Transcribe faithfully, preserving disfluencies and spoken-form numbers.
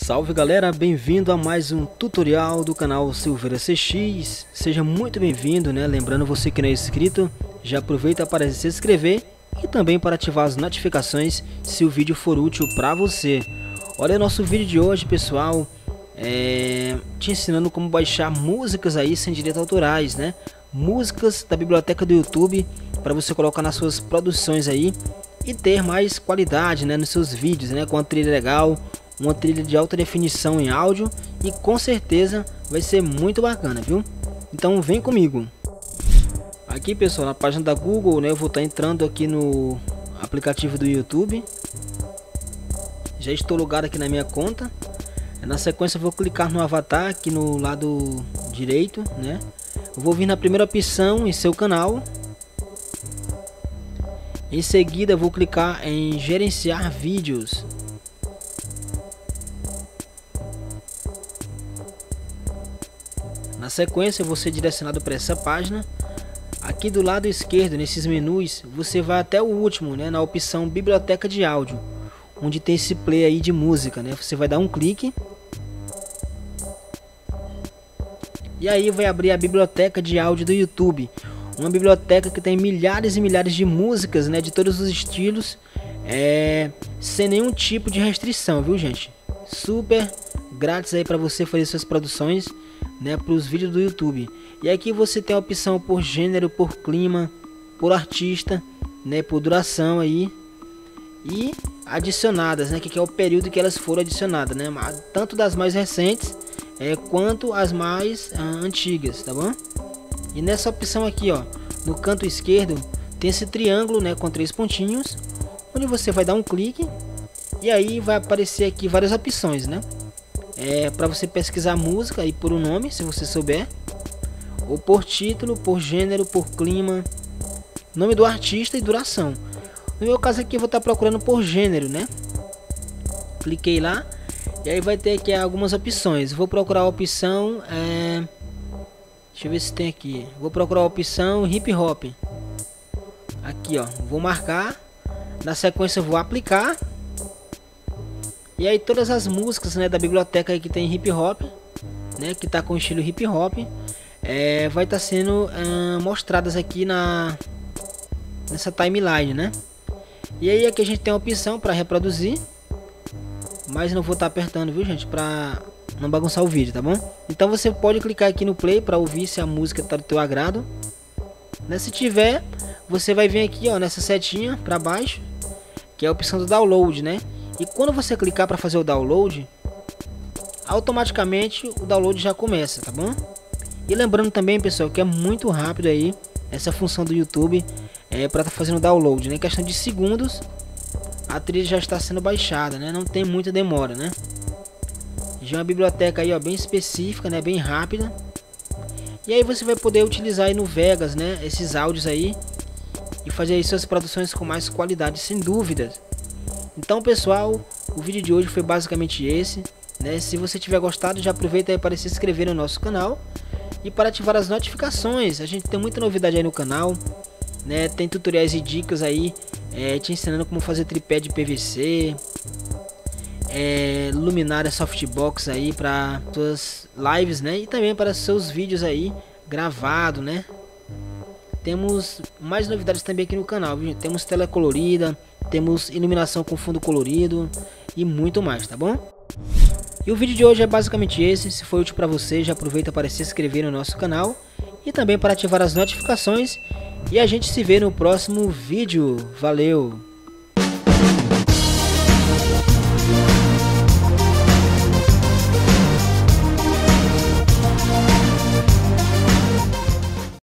Salve galera, bem-vindo a mais um tutorial do canal Silveira C X. Seja muito bem-vindo, né? Lembrando você que não é inscrito, já aproveita para se inscrever e também para ativar as notificações se o vídeo for útil para você. Olha o nosso vídeo de hoje, pessoal, é... te ensinando como baixar músicas aí sem direitos autorais, né? Músicas da biblioteca do YouTube para você colocar nas suas produções aí e ter mais qualidade, né, nos seus vídeos, né, com uma trilha legal, uma trilha de alta definição em áudio, e com certeza vai ser muito bacana, viu? Então vem comigo. Aqui, pessoal, na página da Google, né, eu vou estar entrando aqui no aplicativo do YouTube. Já estou logado aqui na minha conta. Na sequência eu vou clicar no avatar aqui no lado direito, né? Eu vou vir na primeira opção em seu canal. Em seguida eu vou clicar em gerenciar vídeos. Na sequência eu vou ser direcionado para essa página. Aqui do lado esquerdo, nesses menus, você vai até o último, né, na opção biblioteca de áudio, onde tem esse play aí de música, né? Você vai dar um clique. E aí vai abrir a biblioteca de áudio do YouTube. Uma biblioteca que tem milhares e milhares de músicas, né, de todos os estilos, é, sem nenhum tipo de restrição, viu, gente? Super grátis aí para você fazer suas produções, né, para os vídeos do YouTube. E aqui você tem a opção por gênero, por clima, por artista, né, por duração aí e adicionadas, né, que é o período que elas foram adicionadas, né, tanto das mais recentes é, quanto as mais ah, antigas, tá bom? E nessa opção aqui, ó, no canto esquerdo tem esse triângulo, né, com três pontinhos, onde você vai dar um clique e aí vai aparecer aqui várias opções, né? É para você pesquisar música e por um nome, se você souber, ou por título, por gênero, por clima, nome do artista e duração. No meu caso aqui eu vou estar procurando por gênero, né? Cliquei lá e aí vai ter aqui algumas opções. Vou procurar a opção é... deixa eu ver se tem aqui. Vou procurar a opção hip hop. Aqui, ó. Vou marcar. Na sequência eu vou aplicar. E aí todas as músicas, né, da biblioteca aí que tem hip hop, né, que tá com estilo hip hop, é, vai estar tá sendo é, mostradas aqui na nessa timeline, né? E aí aqui a gente tem a opção para reproduzir, mas não vou estar tá apertando, viu, gente, para não bagunçar o vídeo, tá bom? Então você pode clicar aqui no play para ouvir se a música tá do teu agrado, né? Se tiver, você vai vir aqui, ó, nessa setinha para baixo, que é a opção do download, né? E quando você clicar para fazer o download, automaticamente o download já começa, tá bom? E lembrando também, pessoal, que é muito rápido aí essa função do YouTube é para estar tá fazendo o download, né? Em questão de segundos a trilha já está sendo baixada, né? Não tem muita demora, né? Já é uma biblioteca aí, ó, bem específica, né? Bem rápida. E aí você vai poder utilizar aí no Vegas, né, esses áudios aí e fazer aí suas produções com mais qualidade, sem dúvidas. Então, pessoal, o vídeo de hoje foi basicamente esse, né? Se você tiver gostado, já aproveita aí para se inscrever no nosso canal e para ativar as notificações. A gente tem muita novidade aí no canal, né? Tem tutoriais e dicas aí é, te ensinando como fazer tripé de P V C, é, luminária softbox aí para suas lives, né? E também para seus vídeos aí gravado, né? Temos mais novidades também aqui no canal, viu? Temos tela colorida, temos iluminação com fundo colorido e muito mais, tá bom? E o vídeo de hoje é basicamente esse. Se foi útil para você, já aproveita para se inscrever no nosso canal e também para ativar as notificações. E a gente se vê no próximo vídeo. Valeu!